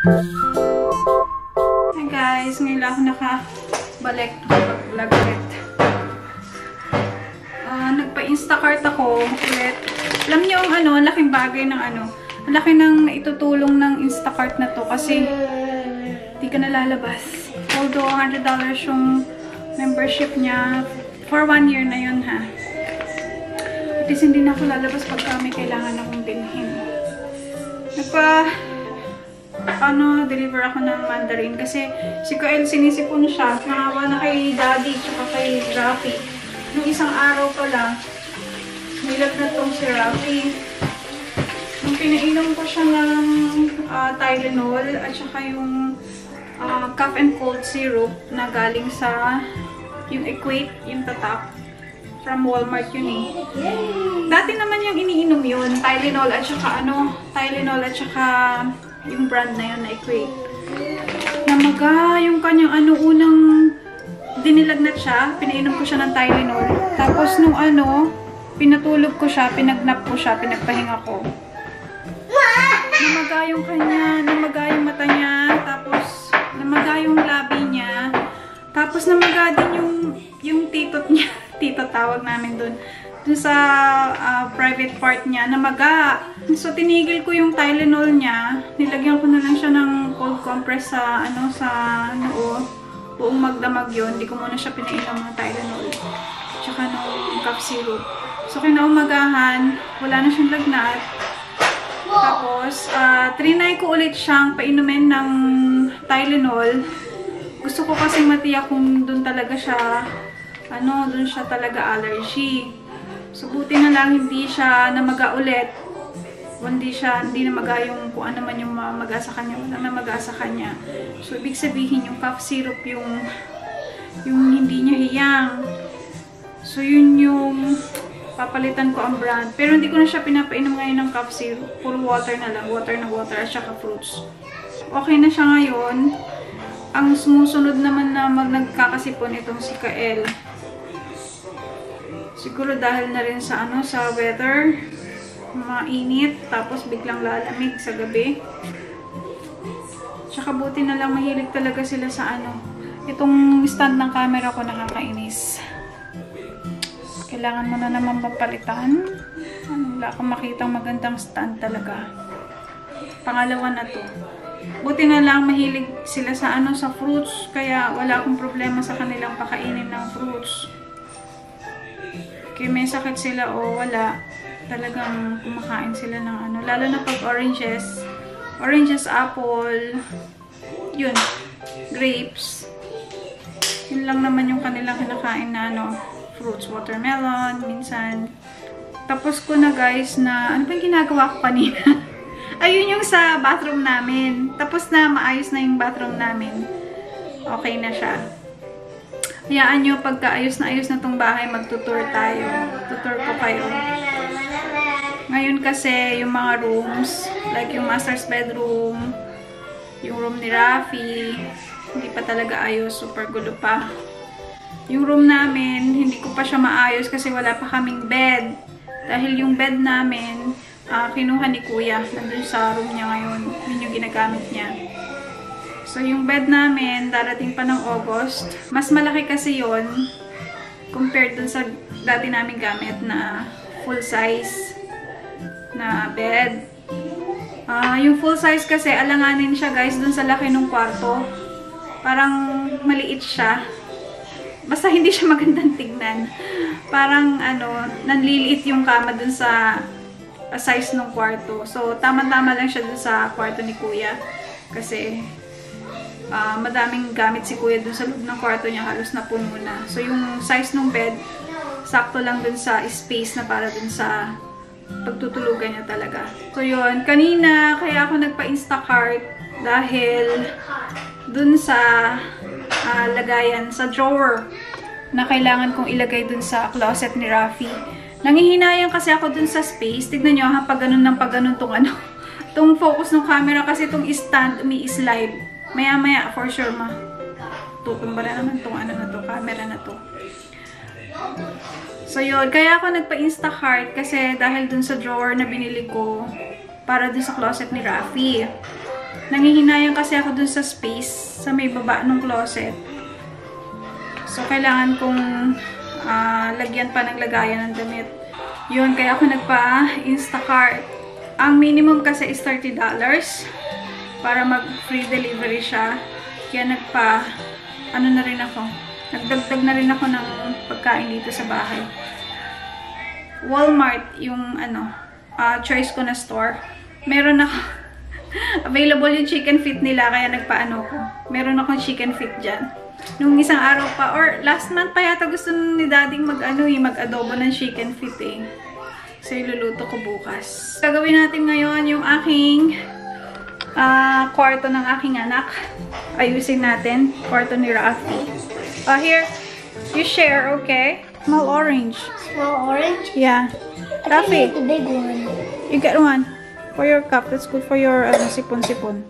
Hi guys, ngayon lang ako nakabalik vlog ulit. Nagpa-Instacart ako ulit. Alam niyo ang ang laking bagay ng ang laki ng naitutulong ng Instacart na to kasi di ka nalalabas. Although $100 yung membership niya, for 1 year na yun ha. At least hindi na ako lalabas pagka may kailangan akong bilhin. Deliver ako ng mandarin kasi si Kael sinisipon siya. Nakawa na kay Daddy tsaka kay Rafi. Nung isang araw pa lang, nilagnat tong si Rafi. Nung pinainom ko siya ng Tylenol at saka yung cough and cold syrup na galing sa yung Equate, yung tatak. From Walmart yun eh. Dati naman yung iniinom yun, Tylenol at saka Tylenol at saka yung brand na yun na Equate. Namaga yung kanyang unang dinilagnat siya, pinainom ko siya ng Tylenol. Tapos nung pinatulog ko siya, pinagnap ko siya, pinagpahinga ko. Namaga yung namaga yung mata niya, tapos namaga yung labi niya, tapos namaga din yung titot niya. Tito tawag namin dun sa private part niya, namaga. So, tinigil ko yung Tylenol niya. Nilagyan ko na lang siya ng cold compress sa noo. Buong magdamag yun. Hindi ko muna siya pinainom ng Tylenol. Tsaka ng cough syrup. So, kinaumagahan, wala na siyang lagnat. Tapos, trinay ko ulit siyang painumin ng Tylenol. Gusto ko kasi matiyak kung dun talaga siya dun siya talaga allergy. So, buti na lang hindi siya namaga ulit. Hindi namaga yung kung ano man yung mamaga sa kanya. Wala namaga sa kanya. So, ibig sabihin yung cough syrup yung hindi niya hiyang. So, yun yung papalitan ko ang brand. Pero hindi ko na siya pinapainom ngayon ng cough syrup. Puro water na lang. Water at saka fruits. Okay na siya ngayon. Ang sumusunod naman na nagkakasipon itong si Kael. Siguro dahil na rin sa sa weather, mainit, tapos biglang lalamig sa gabi. Tsaka buti na lang mahilig talaga sila sa itong stand ng camera ko nakakainis. Kailangan mo na naman mapalitan. Wala akong makitang magandang stand talaga. Pangalawa na to. Buti na lang mahilig sila sa sa fruits, kaya wala akong problema sa kanilang pakainin ng fruits. Kaya may sakit sila o wala, talagang kumakain sila ng lalo na pag oranges, apple, yun, grapes. Yun lang naman yung kanilang kinakain na fruits, watermelon, minsan. Tapos ko na guys na, ano ba yung ginagawa ko kanina? Ayun yung sa bathroom namin. Tapos na maayos na yung bathroom namin. Okay na siya. Hayaan nyo, pagka ayos na tong bahay, magtutour tayo. Tutour ko kayo. Ngayon kasi, yung mga rooms, like yung master's bedroom, yung room ni Rafi, hindi pa talaga ayos. Super gulo pa. Yung room namin, hindi ko pa siya maayos kasi wala pa kaming bed. Dahil yung bed namin, kinuha ni Kuya. Nandun sa room niya ngayon. Yun yung ginagamit niya. So, yung bed namin, darating pa ng August. Mas malaki kasi yon compared dun sa dati namin gamit na full size na bed. Yung full size kasi, alanganin siya guys dun sa laki ng kwarto. Parang maliit siya. Basta hindi siya magandang tignan. Parang nanliliit yung kama dun sa size ng kwarto. So, tama-tama lang siya dun sa kwarto ni Kuya. Kasi, madaming gamit si Kuya dun sa loob ng kwarto niya. Halos na puno na. So, yung size ng bed, sakto lang dun sa space na para dun sa pagtutulugan niya talaga. So, yun. Kanina, kaya ako nagpa-Instacart dahil dun sa lagayan, sa drawer na kailangan kong ilagay dun sa closet ni Rafi. Nangihinayang kasi ako dun sa space. Tignan nyo ha, pag ganun ng pag ganun tong focus ng camera kasi tong stand umi-slide. Maya-maya, for sure tutumba na naman tong camera na to. So yun, kaya ako nagpa-Instacart kasi dahil dun sa drawer na binili ko para dun sa closet ni Rafi. Nangihinayang kasi ako dun sa space, sa may baba ng closet. So, kailangan kong lagyan pa ng lagayan ng damit. Yun, kaya ako nagpa-Instacart. Ang minimum kasi is $30 para mag-free delivery siya. Kaya nagdagdag na rin ako ng pagkain dito sa bahay. Walmart, yung choice ko na store. Meron ako available yung chicken feet nila, kaya nagpaano ko. Meron akong chicken feet dyan. Nung isang araw pa, or last month pa yata gusto ni dading mag-adobo ng chicken feet eh. So, iluluto ko bukas. Gagawin natin ngayon yung aking kwarto ng aking anak. Ayusin natin. Kwarto ni Rafi. Here, you share, okay? Small orange. Small orange? Yeah. I Rafi, can make the big one. you get one. For your cup. That's good for your sipon-sipon.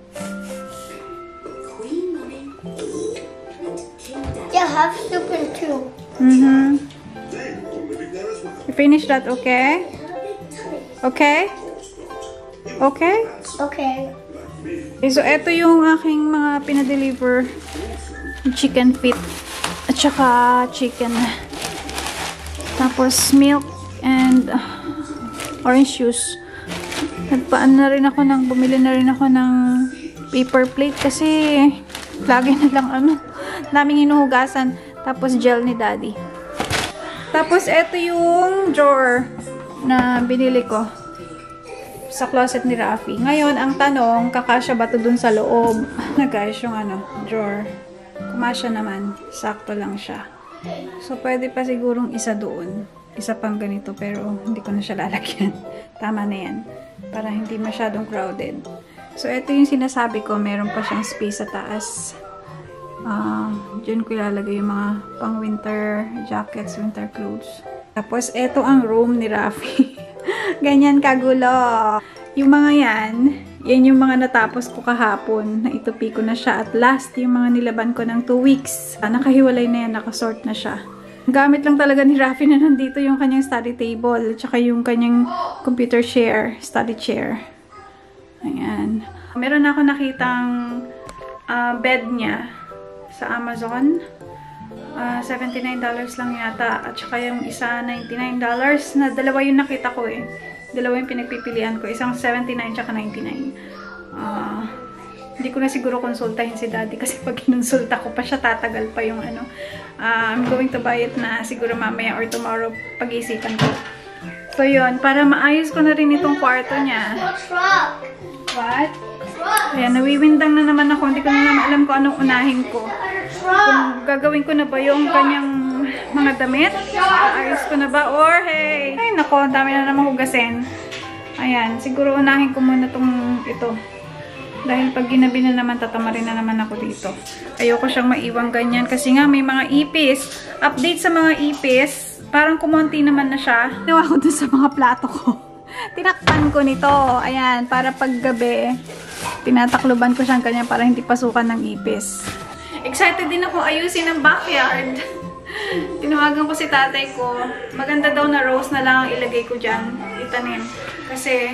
Yeah, have spoon too. Mm-hmm. You finish that, okay? Okay? Okay? Okay. Okay, so ito yung aking mga pinadeliver. Chicken feet. At saka chicken. Tapos milk and orange juice. Bumili na rin ako ng paper plate kasi lagi na lang daming hinuhugasan. Tapos gel ni daddy. Tapos ito yung drawer na binili ko sa closet ni Rafi. Ngayon, ang tanong, kakasya ba ito dun sa loob? Na guys, yung drawer. Kumasya naman. Sakto lang siya. So, pwede pa sigurong isa doon. Isa pang ganito, pero hindi ko na siya lalagyan. Tama na yan. Para hindi masyadong crowded. So, ito yung sinasabi ko. Meron pa siyang space sa taas. Diyan ko ilalagay yung mga pang winter jackets, winter clothes. Tapos, ito ang room ni Rafi. Ganyan kagulo. Yung mga yan yung mga natapos ko kahapon. Naitupi ko na siya. At last, yung mga nilaban ko ng 2 weeks. Nakahiwalay na yan, nakasort na siya. Gamit lang talaga ni Rafi na nandito yung kanyang study table. Tsaka yung kanyang computer chair, study chair. Ayan. Meron ako nakitang bed niya sa Amazon. $79 lang yata. At saka yung isa, $99. Na dalawa yung nakita ko eh. Dalawa yung pinagpipilian ko. Isang 79 tsaka 99. Hindi ko na siguro konsultahin si daddy kasi pag kinonsulta ko pa siya, tatagal pa yung I'm going to buy it na siguro mamaya or tomorrow pag-iisipan ko. So yun, para maayos ko na rin itong kwarto niya. What? Ayan, nawiwindang na naman ako. Hindi ko na naman alam kung anong unahin ko. Kung gagawin ko na ba yung kanyang mga damit? Ayos ko na ba? Or hey! Ay nako, dami na naman hugasin. Ayan, siguro unahin ko muna ito. Dahil pag ginabi na naman, tatamarin na naman ako dito. Ayoko siyang maiwang ganyan. Kasi nga may mga ipis. Update sa mga ipis. Parang kumonti naman na siya. Nawa ko dun sa mga plato ko. Tinakpan ko nito. Ayan, para paggabi, tinatakluban ko siyang kanya para hindi pasukan ng ipis. Excited din ako ayusin ang backyard. Tinawagan ko si tatay ko. Maganda daw na rose na lang ang ilagay ko dyan. Itanim. Kasi,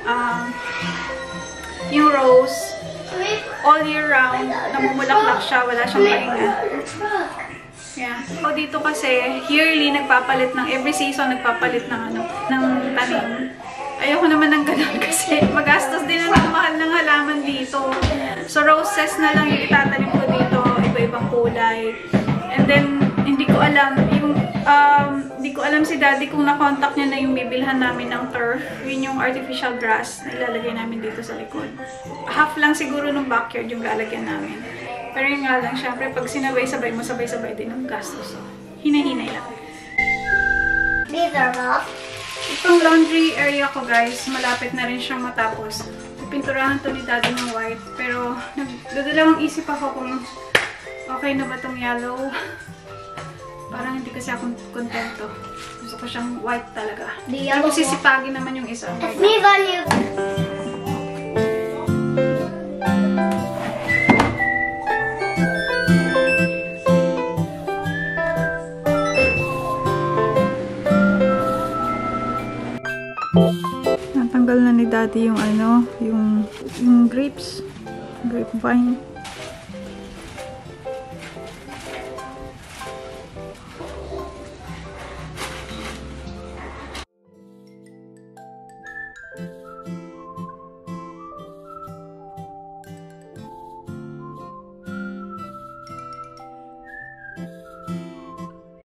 yung rose, all year round, namumulaklak siya, wala siyang pahinga. Yeah. So, dito kasi, yearly, nagpapalit ng, every season, nagpapalit ng tanim. Ayoko naman ng ganun kasi magastos din ang mahal ng halaman dito. So, roses na lang yung itatanim ko dito, iba-ibang kulay. And then, hindi ko alam si daddy kung na-contact niya na yung bibilhan namin ng turf. Yun yung artificial grass na ilalagay namin dito sa likod. Half lang siguro ng backyard yung lalagyan namin. Pero yun nga lang, syempre, pag sinabay-sabay mo, sabay-sabay din ang gastos. So, hinahinay lang. These are rough. Itong laundry area ko, guys, malapit na rin siyang matapos. Pinturahan to ni daddy ng white. Pero, nagdadalawang isip ako kung okay na ba itong yellow. Parang hindi kasi ako kontento. Gusto ko siyang white talaga. Pero sisipagin naman yung isa. Me value. Natanggal na ni daddy yung yung grapes. grapevine.